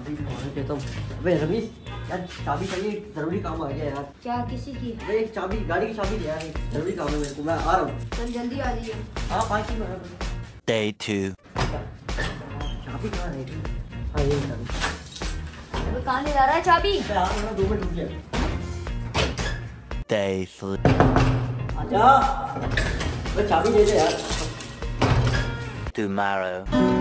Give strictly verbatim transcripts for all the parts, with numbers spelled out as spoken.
चाबी देता हूँ। अबे रमीश यार चाबी चाहिए, जरूरी काम आ गया यार। क्या किसी की? अबे एक चाबी, गाड़ी की चाबी दे यार, जरूरी काम है मेरे को, मैं आ रहा हूँ। चल जल्दी आ जाइए। हाँ पाँच मिनट। Day two. चाबी कहाँ है? हाँ ये चाबी। अबे कहाँ ले जा रहा है चाबी? यार मेरा दो मिनट रुक गया। Day three. आजा, अबे चाबी दे दे यार। Tomorrow.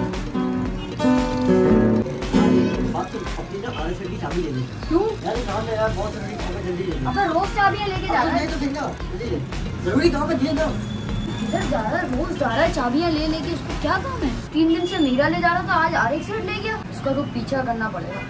बात तो अपनी ना आर एक्स एड की चाबी दे दे। क्यों? यार ये कहाँ से यार, बहुत जरूरी काम है, जल्दी दे दे। अबे रोज चाबियां लेके जा रहा है। तो देना, जल्दी दे। जरूरी काम है, दे ना। इधर जा रहा है, रोज जा रहा है चाबियां ले लेके। उसको क्या काम है? तीन दिन से मीरा ले जा रहा था, आज आर एक्स एड ले गया। उसका तो पीछा करना पड़ेगा।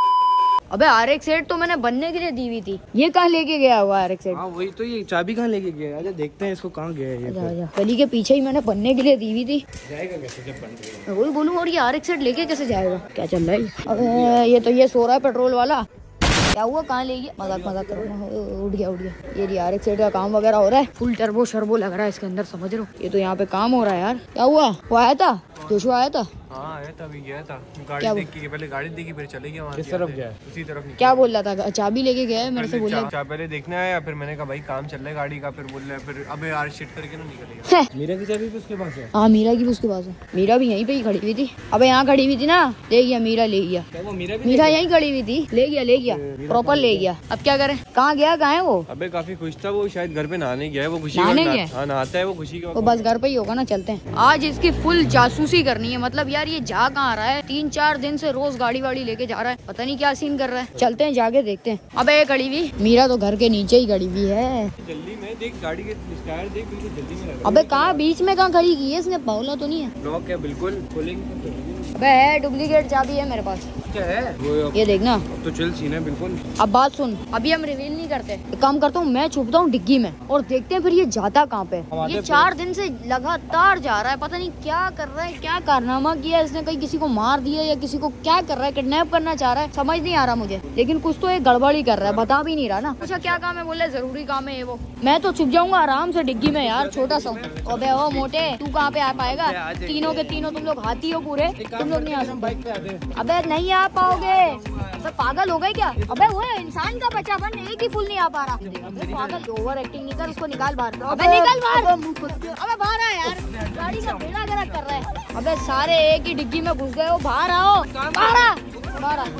अबे आर एक्स एड तो मैंने बनने के लिए दी हुई थी, ये कहाँ लेके गया हुआ आर एक्स एड? हाँ वही तो, ये चाबी कहाँ लेके गया? आजा देखते हैं इसको कहाँ गया है ये। आजा आजा, गली के पीछे ही मैंने बनने के लिए दी हुई थी। जाएगा कैसे जब बन रही है? मैं वही बोलूँ, और ये आर एक्स एड लेके कैसे जाएगा? क्या चल रहा है? अबे ये तो ये सो रहा है पेट्रोल वाला। क्या हुआ, कहाँ ले गया? मजाक मजाक करो ना, उठ गया उठ गया। ये आर एक्स एड का काम वगैरह हो रहा है, फुल टर्बो शर्बो लग रहा है इसके अंदर, समझ रहे हो? ये तो यहाँ पे काम हो रहा है यार। क्या हुआ? वो आया था, जोशु आया था? हाँ आया था, अभी गया था। गाड़ी देखी, पहले गाड़ी देखी फिर चले गया वहाँ। किस तरफ गया? उसी तरफ। क्या बोल रहा था? चाबी लेके गया है मेरे से, बोला चाबी पहले देखने आया, फिर मैंने कहा भाई काम चल रहा है गाड़ी का, फिर बोल रहा है फिर अबे यार शिट करके ना निकलेगा। मीरा की चाबी भी उसके पास है? हाँ मीरा की भी उसके पास है। मीरा भी यहीं पे ही खड़ी हुई थी। अबे यहाँ खड़ी हुई थी ना, ले गया मीरा, ले गया। वो मीरा भी मीरा यहीं खड़ी हुई थी, ले गया ले गया, प्रॉपर ले गया। अब क्या करें? कहाँ गया, कहाँ है वो? अबे काफी खुश था वो, शायद घर पे नहाने गया है वो। खुशी नहाने गया? हाँ नहाता है वो खुशी के। वो बस घर पे ही होगा ना, चलते हैं। आज इसकी फुल जासूसी करनी है। मतलब यार ये जा कहाँ रहा है? तीन चार दिन से रोज गाड़ी वाड़ी लेके जा रहा है, पता नहीं क्या सीन कर रहा है। चलते हैं, जाके देखते हैं। अबे ये खड़ी हुई मीरा तो घर के नीचे ही खड़ी हुई है। जल्दी में देख, गाड़ी के टायर देख, बिल्कुल जल्दी में लगा। अबे कहाँ, बीच में कहाँ खड़ी की है इसने? पावला तो नहीं है? लॉक है बिल्कुल, खोलेंगे। अबे है, डुप्लीकेट चाबी है मेरे पास। क्या है वो? ये देखना। अब तो चल सीन है बिल्कुल। अब बात सुन, अभी हम रिवील नहीं करते। एक काम करता हूँ, मैं छुपता हूँ डिग्गी में और देखते हैं फिर ये जाता कहाँ पे। ये चार दिन से लगातार जा रहा है, पता नहीं क्या कर रहा है, क्या कारनामा किया इसने, कहीं किसी को मार दिया या किसी को क्या कर रहा है, किडनैप करना चाह रहा है, समझ नहीं आ रहा मुझे। लेकिन कुछ तो एक गड़बड़ी कर रहा है, बता भी नहीं रहा ना। अच्छा क्या काम है? बोले जरूरी काम है ये वो। मैं तो छुप जाऊंगा आराम से डिग्गी में यार, छोटा सा। अबे ओ मोटे, तू कहाँ पे आ पाएगा? तीनों के तीनों तुम लोग हाथी हो पूरे, तुम लोग नहीं आ सकते। अबे नहीं आ पाओगे, अबे पागल हो गए क्या? अबे वो इंसान का बच्चा बन, एक ही फुल नहीं आ पा रहा। अबे पागल, ओवर एक्टिंग नहीं कर, उसको निकाल बाहर। अबे निकल बाहर, अबे बाहर आ यार, गाड़ी का बेड़ा गर्क कर रहा है। अबे सारे एक ही डिग्गी में घुस गए हो, बाहर आओ, बाहर आ, बाहर आ।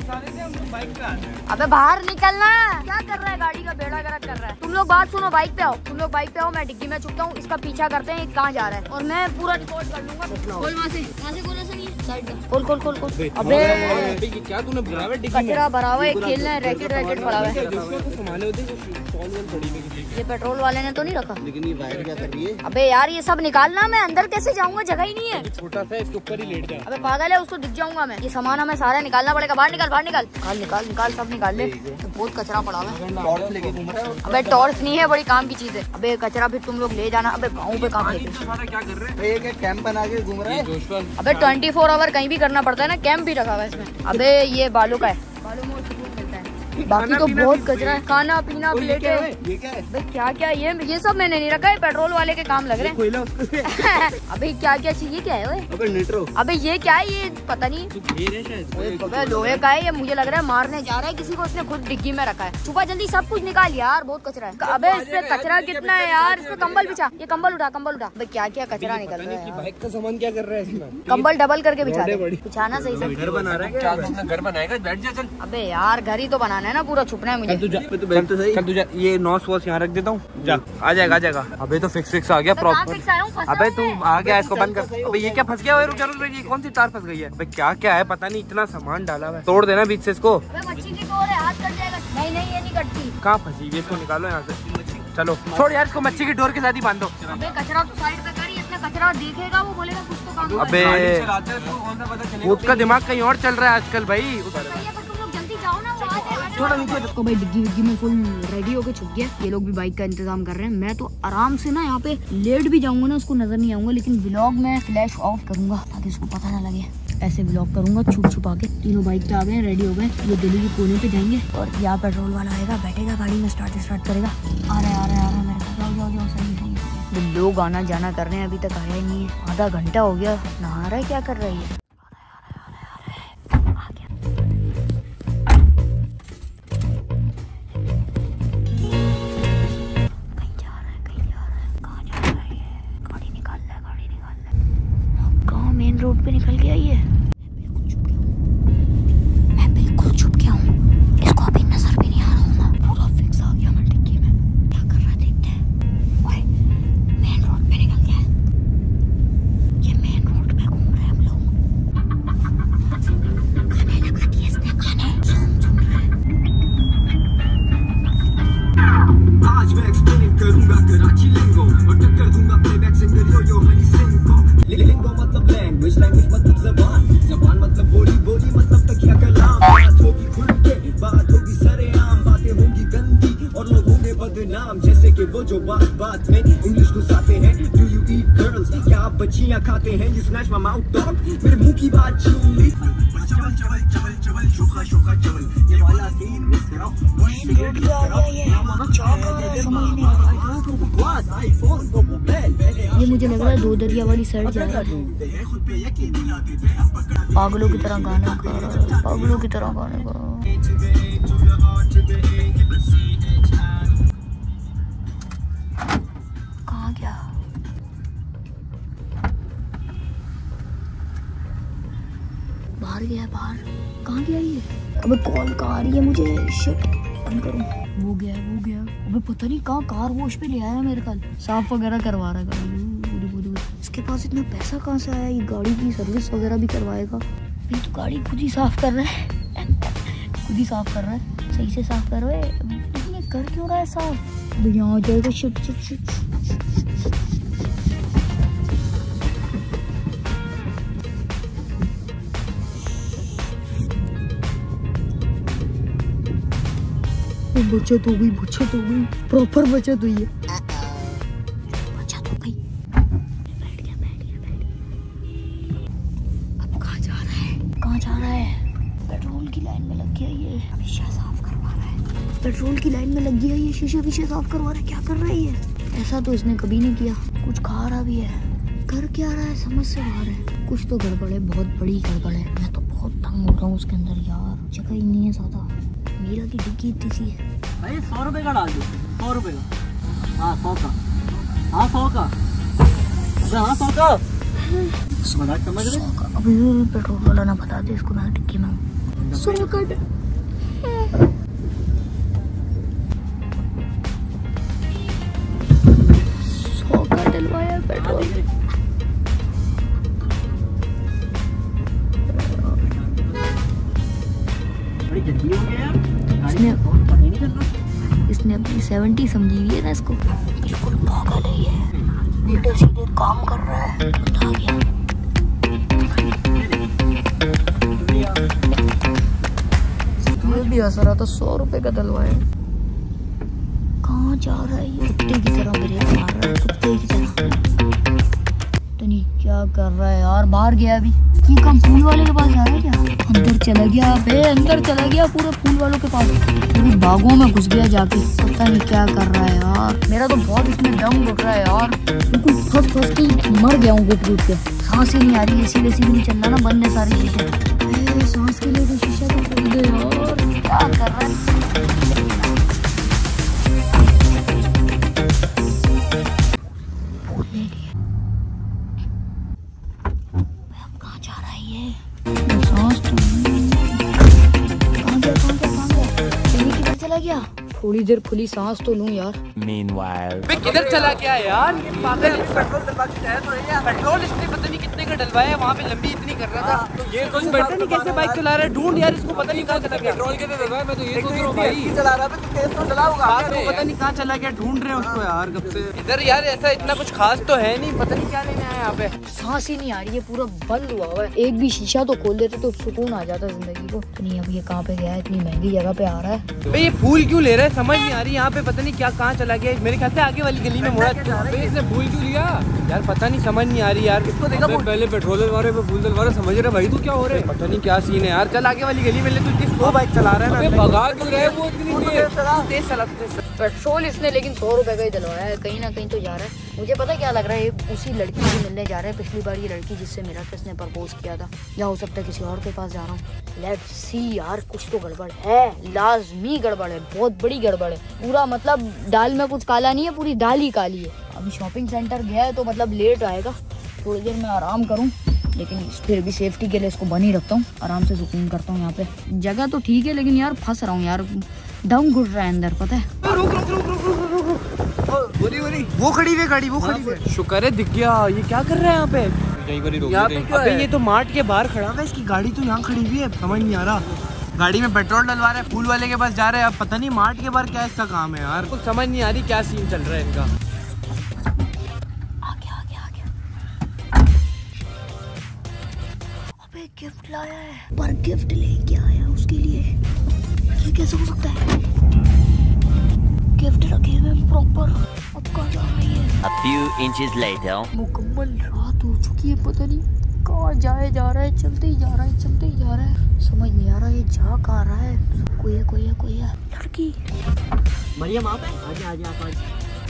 अबे बाहर निकलना, क्या कर रहा है? गाड़ी का बेड़ा गर्क कर रहा है। तुम लोग बात सुनो, बाइक पे आओ, तुम लोग बाइक पे आओ, मैं डिग्गी में छुपता हूँ, इसका पीछा करते हैं, कहाँ जा रहा है, और मैं पूरा रिकॉर्ड कर लूंगा। खोल वहाँ से, वहाँ से खोल, ऐसा नहीं है, साइड में खोल खोल खोल खोल। अबे क्या तूने भरावा कचरा भरा हुआ है, खेलना है, रैकेट रैकेट पड़ा हुआ है। ये पेट्रोल वाले ने तो नहीं रखा? लेकिन ये वायर क्या कर रही है? अबे यार ये सब निकालना, मैं अंदर कैसे जाऊंगा, जगह ही नहीं है। छोटा सा इसके ऊपर ही लेट जा। अबे पागल है, उसको दिख जाऊंगा मैं। ये सामान हमें सारा निकालना पड़ेगा। बाहर निकाल, बाहर निकाल, निकाल निकाल निकाल, सब निकाल ले। तो बहुत कचरा पड़ा हुआ है। टॉर्च लेके घूम रहा है। अबे टॉर्च नहीं है, बड़ी काम की चीज है। अबे कचरा फिर तुम लोग ले जाना। अबे गाँव पे काम फेंके। क्या कर रहे हैं? ये कैंप बना के घूम रहा है। अबे ट्वेंटी फोर आवर कहीं भी करना पड़ता है ना, कैंप भी रखा हुआ है इसमें। अबे ये बालू का है, बालू में सुकून मिलता है। बाकी तो बहुत कचरा है, खाना पीना प्लेटें। ये क्या है? अबे क्या क्या ये ये सब मैंने नहीं रखा है, पेट्रोल वाले के काम लग रहे हैं। अबे क्या क्या चाहिए, क्या है? अबे नीट्रो। अबे ये क्या है? ये पता नहीं, अबे लोहे का है ये, मुझे लग रहा है मारने जा रहा है किसी को, उसने खुद डिग्गी में रखा है। छुपा जल्दी, सब कुछ निकाल यार, बहुत कचरा है। अबे इस पे कचरा कितना है यार, इस पे कंबल बिछा, ये कंबल उठा, कंबल उठा। अबे क्या क्या कचरा निकल रहा है। बाइक का सामान क्या कर रहा है इसमें? कंबल डबल करके बिछा दे, बिछाना सही से। घर बना रहा है, घर बनाएगा, बैठ जा चल। अबे यार घर ही तो बनाना है ना, पूरा छुपना है मुझे। तू जा, तू बैठ तो सही। तू जा, ये नॉस वॉस यहाँ रख देता हूँ, जा आ जाएगा आ जाएगा। अबे तो फिक्स फिक्स आ गया प्रॉपर। अबे तू आ गया, इसको बंद कर। अबे ये क्या फंस गया? रुक जा रुक जा, ये कौन सी तार फंस गई है? अबे क्या क्या है पता नहीं, इतना सामान डाला हुआ है। तोड़ देना बीच से इसको। मच्छी की डोर है, हाथ कट जाएगा। नहीं नहीं ये नहीं कटती। कहाँ फंसी हुई, इसको निकालो यहाँ से। चलो छोड़ यार, इसको मच्छी की डोर के साथ ही बांधो। अबे कचरा तो साइड पे कर, इतना कचरा देखेगा वो बोलेगा कुछ तो काम। अबे उसका दिमाग कहीं और चल रहा है आजकल भाई। थोड़ा नीचे तो भाई डिग्गी विग्गी में फुल रेडी होके छुप गया। ये लोग भी बाइक का इंतजाम कर रहे हैं। मैं तो आराम से ना यहाँ पे लेट भी जाऊंगा ना, उसको नजर नहीं आऊंगा, लेकिन व्लॉग में फ्लैश ऑफ करूंगा ताकि उसको पता ना लगे। ऐसे व्लॉग करूंगा छुप छुपा के। तीनों बाइक पे आ गए, रेडी हो गए। ये दिल्ली के कोने पे जाएंगे और यहाँ पेट्रोल वाला आएगा, बैठेगा गाड़ी में, स्टार्ट स्टार्ट करेगा। आ रहा है आ रहा है आ रहा है मेरे जाओ जाओ जाओ, सही सही। लोग आना जाना कर रहे हैं, अभी तक आया ही नहीं है। आधा घंटा हो गया, नहा रहा है, क्या कर रहा है ये? आ गया। वो जो बात बात में इंग्लिश घुसाते हैं। डू यू ईट गर्ल्स, क्या आप बच्चियां खाते हैं? You snatch my mouth dog, मेरे मुंह की बात छीन ली। चवल चवल चवल चवल शोका शोका चवल, ये वाला सीन मिस कराओ, सिगरेट मिस कराओ। ये मुझे लग रहा है दो दरिया वाली साइड जा रहा है। पागलों की तरह गाना गा रहा है, पागलों की तरह गाने गा। कहाँ गया? बाहर गया, बाहर कहाँ गया ये? अबे कॉल कहाँ आ रही है मुझे? शिट, बंद करूँ। वो गया, वो गया। अबे पता नहीं कहाँ कार वॉश पे ले आया मेरे कल, साफ वगैरह करवा रहा है गाड़ी। इसके पास इतना पैसा कहाँ से आया? ये गाड़ी की सर्विस वगैरह भी करवाएगा। ये तो गाड़ी खुद ही साफ कर रहा है खुद ही साफ कर रहा है, सही से साफ कर रहा है। लेकिन ये कर क्यों रहा है साफ? अब यहाँ जाएगा। Shit shit shit. बचत हो गई, बचत हो गई, प्रॉपर बचत हुई है। बचत हो गई। बैठ गया, बैठ गया, बैठ गया। अब कहाँ जा रहा है? कहाँ जा रहा है? पेट्रोल की लाइन में लग गया ये, शीशा साफ करवा रहा है। पेट्रोल की लाइन में लग गया ये, शीशे शीशे साफ करवा रहा है। क्या कर रहा है ये? ऐसा तो इसने कभी नहीं किया। कुछ खा रहा भी है, कर क्या रहा है समझ से बाहर है। कुछ तो गड़बड़ है, बहुत बड़ी गड़बड़ है। मैं तो बहुत तंग हो रहा हूँ उसके अंदर यार, जगह ही नहीं है ज्यादा। मीरा की डिग्गी इतनी सी है। भाई सौ रुपए का डाल दो, सौ रुपए का। हाँ सौ का, हाँ सौ का, हाँ सौ का। समझ रहे? अभी पेट्रोल वाला ना बता दे इसको, मैं टिक्की में सौ का सौ का डलवाया पेट्रोल। बड़ी जल्दी हो गया यार। इसने इसने अपनी सेवेंटी समझी हुई है ना इसको। बिल्कुल पागल है ये, उल्टे सीधे काम कर रहा है। बता गया ये भी हंस रहा था। सौ रुपए का डलवाया। कहाँ जा रहा है ये? कुत्ते की तरह ब्रेक मार रहा है, कुत्ते की तरह। तो नहीं क्या कर रहा है यार? बाहर गया अभी। ये कम फूल वाले के पास जा रहा है क्या? अंदर चला गया बे, अंदर चला गया पूरे फूल वालों के पास, पूरी बागों में घुस गया जाके। पता नहीं क्या कर रहा है यार। मेरा तो बहुत इसमें दम घुट रहा है यार, बिल्कुल फंस फंस के मर गया हूँ घुट घुट के। सांस ही नहीं आ रही, एसी वेसी भी नहीं चल रहा ना, बंद है सारी चीजें। सांस के लिए तो शीशा तो खोल दे यार, क्या कर रहा है? गया थोड़ी देर खुली सांस तो लूं यार। Meanwhile, किधर चला गया यार? ये पागल पेट्रोल डलवा के जाया तो है यार। पेट्रोल इसने पता नहीं कितने का डलवाया है, वहाँ पे लंबी इतनी कर रहा था। तो ये कोई पता नहीं कैसे बाइक चला रहा है। ढूंढ यार इसको, पता नहीं कहाँ चला गया। पेट्रोल कितने डलवाया? मैं तो ये सोच रहा हूँ भाई चला रहा है तो तेज तो चला होगा। पता नहीं कहाँ चला गया, ढूंढ रहे हैं उसको यार कब से। इधर यार ऐसा इतना कुछ खास तो है नहीं, पता नहीं क्या लेने आया यहाँ पे। सांस ही नहीं आ रही है, पूरा बंद हुआ हुआ है। एक भी शीशा तो खोल देते तो सुकून आ जाता जिंदगी को। तो नहीं अब ये कहाँ पे गया है? इतनी महंगी जगह पे आ रहा है। भाई ये फूल क्यों ले रहा है समझ नहीं आ रही। यहाँ पे पता नहीं क्या कहाँ चला गया। मेरे ख्याल से आगे वाली गली में मुड़ा। इसने फूल क्यों लिया यार? पता नहीं, समझ नहीं आ रही यार। इसको देखा पहले पेट्रोल डलवा पे फूल डलवा रहे, समझ रहे भाई तू क्या हो रहा है? पता नहीं क्या सीन है यार। चल आगे वाली गली में ले, तू इतनी स्लो बाइक चला रहा है ना, भगा क्यों रहा है वो इतनी तेज चला। पेट्रोल इसने लेकिन सौ रुपए का ही डलवाया है, कहीं ना कहीं तो जा रहा है। मुझे पता क्या लग रहा है, ये उसी लड़की से मिलने जा रहा है। पिछली बार ये लड़की जिससे मेरा किसने प्रपोज किया था, या हो सकता है किसी और के पास जा रहा हूँ। लेट्स सी यार, कुछ तो गड़बड़ है, लाजमी गड़बड़ है, बहुत बड़ी गड़बड़ है। पूरा मतलब दाल में कुछ काला नहीं है, पूरी दाल ही काली है। अभी शॉपिंग सेंटर गया है तो मतलब लेट आएगा, थोड़ी देर में आराम करूँ, लेकिन फिर भी सेफ्टी के लिए इसको बन ही रखता हूँ। आराम से सुकून करता हूँ। यहाँ पे जगह तो ठीक है, लेकिन यार फंस रहा हूँ यार, दम घुट रहा है अंदर, पता है। रुक रुक रुक रुक रुक रुक रुक बोरी बोरी वो खड़ी है गाड़ी, वो खड़ी है। शुक्र है दिख गया। ये क्या कर रहा है यहाँ पे? यहीं पर ही रोक यहाँ पे क्यों है? ये तो मार्ट के बाहर खड़ा है, इसकी गाड़ी तो यहाँ खड़ी हुई है, समझ नहीं आ रहा। गाड़ी में पेट्रोल डलवा रहा है, फूल वाले के पास जा रहा है। अब पता नहीं मार्ट के बाहर क्या इसका काम है यार, कुछ समझ नहीं आ रही क्या सीन चल रहा है इनका। गिफ्ट लाया है, पर गिफ्ट लेके आया उसके लिए। ये कैसे हो सकता है? गिफ्ट रखे हुए प्रॉपर। अब कहाँ जा रही है? A few inches later. मुकम्मल रात हो चुकी है, पता नहीं कहाँ जाए जा रहा है, चलते ही जा रहा है, चलते ही जा रहा है, समझ नहीं आ रहा ये जा कहाँ रहा है। कोई है कोई है कोई है, लड़की मरियम आप है? आजा आजा आप आजा।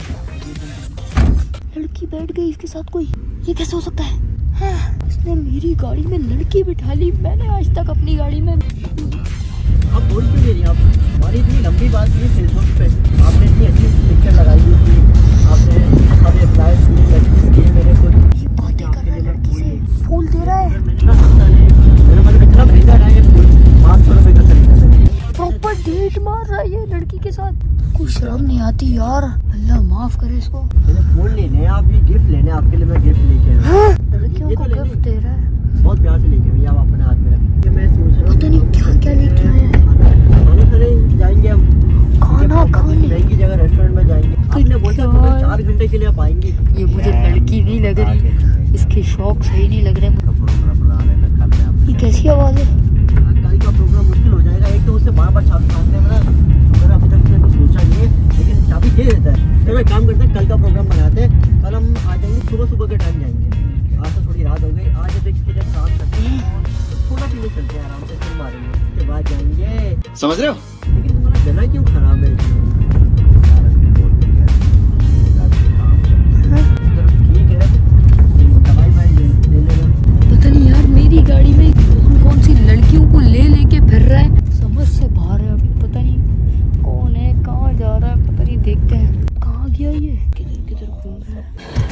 लड़की बैठ गई इसके साथ कोई, ये कैसे हो सकता है? हाँ, इसने मेरी गाड़ी में लड़की बिठा ली, मैंने आज तक अपनी गाड़ी में। आप बोल क्यों नहीं रही? आप हमारी इतनी लंबी बात हुई फेसबुक पे, आपने इतनी अच्छी पिक्चर लगाई हुई थी, आपने हमें फ्लाइट की मेरे को ये बातें कर रहा है लड़की से, फूल दे रहा है, इतना सस्ता नहीं, मेरे पास इतना महंगा है ये फूल, पाँच सौ रुपए का खरीदा है। प्रॉपर डेट मार रहा है ये लड़की के साथ। कुछ शर्म नहीं आती यार, अल्लाह माफ करे इसको। मुझे फूल लेने हैं, आप ये गिफ्ट लेने हैं, आपके लिए मैं गिफ्ट लेके आया हूं। लड़कियों को गिफ्ट दे रहा है, बहुत प्यार से लेके आया, आप अपने हाथ में रखिए। मैं सोच रहा हूँ पता नहीं क्या क्या लेके आया है। खाना खाने जाएंगे हम, खाना खाने महंगी जगह रेस्टोरेंट में जाएंगे। आपने बोला चार घंटे के लिए आप आएंगे। ये मुझे लड़की नहीं लग रही, इसके शौक सही नहीं लग रहे। ये कैसी आवाज है? कल का प्रोग्राम मुश्किल हो जाएगा, एक तो उससे बार बार चाबी मांगते हैं मेरा, शुक्र अभी तक उसने कुछ सोचा नहीं है, लेकिन चाबी दे देता है। फिर एक काम करते हैं, कल का प्रोग्राम बनाते हैं, कल हम आ जाएंगे, सुबह सुबह के टाइम जाएंगे। आज तो थोड़ी रात हो गई, आज जब एक काम करते हैं, थोड़ा पीने चलते हैं, आराम से फिर मारेंगे, उसके बाद जाएंगे। समझ रहे हो? लेकिन तुम्हारा गला क्यों खराब है? ठीक है, दवाई भाई ले लेना। पता नहीं यार मेरी गाड़ी में कौन कौन सी लड़कियों को ले लेके फिर रहा है, समझ से बाहर है। अभी पता नहीं कौन है, कहाँ जा रहा है, पता नहीं, देखते हैं कहाँ गया ये, किधर किधर घूम रहा है।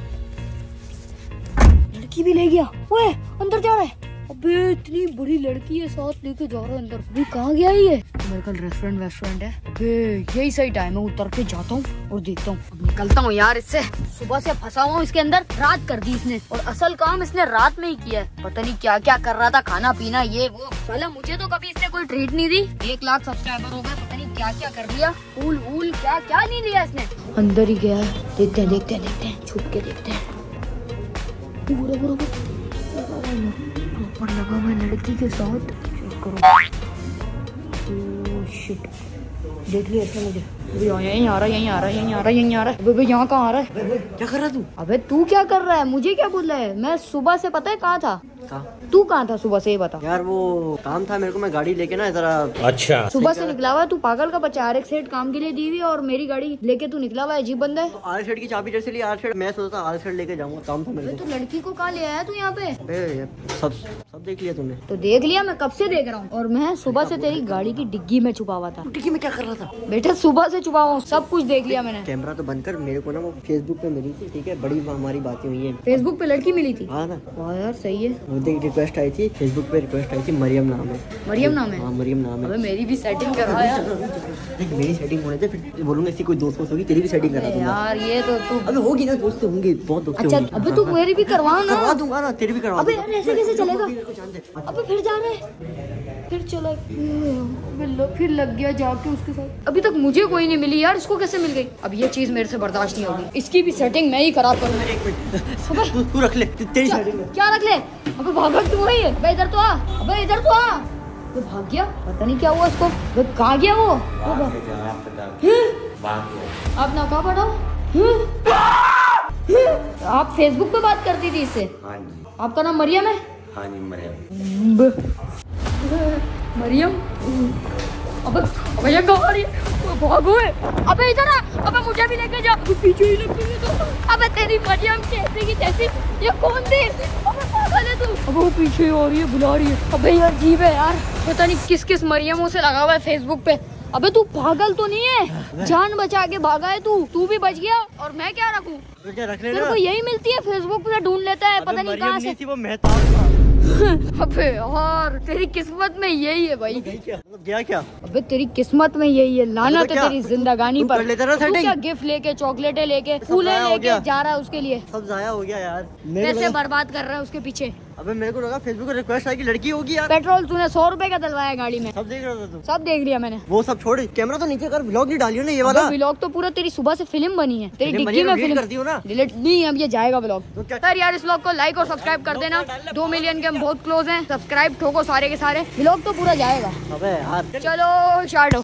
लड़की भी ले गया, ओए अंदर जा रहा है। अबे इतनी बड़ी लड़की है, साथ लेके जा रहा है अंदर। अभी कहाँ गया ये? मेरे कल रेस्टोरेंट वेस्टोरेंट है। अबे यही सही टाइम है, उतर के जाता हूँ और देखता हूँ। अब निकलता हूँ यार इससे, सुबह से फंसा हुआ हूँ इसके अंदर, रात कर दी इसने, और असल काम इसने रात में ही किया है। पता नहीं क्या क्या कर रहा था, खाना पीना ये वो। साला मुझे तो कभी इसने कोई ट्रीट नहीं दी। एक लाख सब्सक्राइबर हो गए, पता नहीं क्या क्या कर दिया, फूल वूल क्या क्या नहीं लिया इसने। अंदर ही गया है, देखते हैं देखते हैं देखते हैं, छुप के देखते हैं। पूरा पूरा प्रॉपर लगा हुआ है लड़की के साथ। चेक करो, ओह शिट, देख लिया इसने मुझे। अबे यहीं आ रहा है, यहीं आ रहा है, यहीं आ रहा है, यहीं आ रहा है। अबे यहाँ कहाँ आ रहा है? क्या कर रहा तू? अबे तू क्या कर रहा है? मुझे क्या बोल रहा है? मैं सुबह से पता है कहाँ था? तू कहाँ था सुबह से, ये बता यार। वो काम था मेरे को, मैं गाड़ी लेके ना जरा। अच्छा, सुबह से निकला हुआ तू पागल का बच्चा। आर एक्स सेट काम के लिए दी हुई और मेरी गाड़ी लेके तू निकला हुआ है, अजीब बंदा है। तो आर सेट की चाबी जैसे ली, आर सेट मैं सोचता आर सेट लेके जाऊंगा, काम था मेरे तू लड़की को कहाँ ले आया तू यहाँ पे? को। सब सब देख लिया तूने? तो देख लिया, मैं कब से देख रहा हूँ। और मैं सुबह से तेरी गाड़ी की डिग्गी में छुपा हुआ था। डिग्गी में क्या कर रहा था? बेटा सुबह से छुपा हुआ हूँ, सब कुछ देख लिया मैंने। कैमरा तो बंद कर। मेरे को ना वो फेसबुक पे मिली थी, ठीक है, बड़ी हमारी बातें हुई है। फेसबुक पे लड़की मिली थी? हाँ ना। वाह यार सही है। वो देख रिक्वेस्ट आई थी फेसबुक पे, रिक्वेस्ट आई थी, मरियम नाम है। मरियम नाम है? हाँ मरियम नाम अबे है। मेरी भी सेटिंग करवा यार। देख मेरी सेटिंग होने दे, फिर बोलूंगा इसकी कोई दोस्त होगी, तेरी भी सेटिंग करा दूंगा। यार ये तो तू, अबे होगी ना, दोस्त होंगे, बहुत दोस्त अच्छा होंगे। अबे तू मेरी भी करवा ना। करवा दूंगा ना, तेरी भी करवा अबे दूंगा। यार ऐसे कैसे चलेगा? मेरे को जान दे। अबे फिर जा रहे हैं, फिर चला, फिर लग गया जाके उसके साथ। अभी तक मुझे कोई नहीं मिली यार, इसको कैसे मिल गई? अब ये चीज मेरे से बर्दाश्त नहीं होगी, इसकी भी सेटिंग मैं ही खराब करूंगा। एक मिनट, तू तू रख ले, तेरी सेटिंग है। क्या रख ले? अबे भागा तू वही है, इधर तो आ। अबे इधर तो आ। वो भाग गया, पता नहीं क्या हुआ इसको। वो कहाँ गया? वो आप ना कहाँ पढ़ा? आप फेसबुक पे बात करती थी इससे? हाँ जी। आपका नाम मरियम है? हाँ जी मरियम। मरियम। अबे अबे ये कहाँ आ रही है? भागो है। अबे इधर आ। अबे मुझे भी लेके जा। पीछे ही लग गई तो। अबे तेरी मरियम कैसी की तैसी, ये कौन थी? अबे पागल है तू। अबे वो पीछे आ रही है, बुला रही है। अबे यार अजीब है यार, पता नहीं किस किस मरियमों से लगा हुआ है फेसबुक पे। अबे तू पागल तो नहीं है? जान बचा के भागा है तू। तू भी बच गया और मैं क्या रखूं? रख तेरे को यही मिलती है, फेसबुक पे ढूंढ लेता है, पता नहीं कहाँ से। वो मेहताब था। अबे यार तेरी किस्मत में यही है भाई। क्या गया क्या? अबे तेरी किस्मत में यही है, लानत है तेरी जिंदगानी पर। तू क्या गिफ्ट लेके, चॉकलेटें लेके, फूलें लेके जा रहा है उसके लिए? सब जाया हो गया यार, पैसे बर्बाद कर रहा है उसके पीछे। अबे मेरे को लगा फेसबुक पे रिक्वेस्ट आई कि लड़की होगी यार। पेट्रोल तूने सौ रुपए का डलवाया गाड़ी में। सब देख रहा था तू? सब देख लिया मैंने। वो सब छोड़, कैमरा तो नीचे कर, व्लॉग नहीं डालियो ना ये वाला। व्लॉग तो पूरा तेरी सुबह से फिल्म बनी है, तेरी डिग्गी में फिल्म कर दियो ना। डिलीट नहीं, अब ये जाएगा व्लॉग। तो क्या? यार यार इस व्लॉग को लाइक और सब्सक्राइब कर देना, दो मिलियन के हम बहुत क्लोज हैं। सब्सक्राइब ठोको सारे के सारे, व्लॉग तो पूरा जाएगा। अबे यार चलो स्टार्ट हो।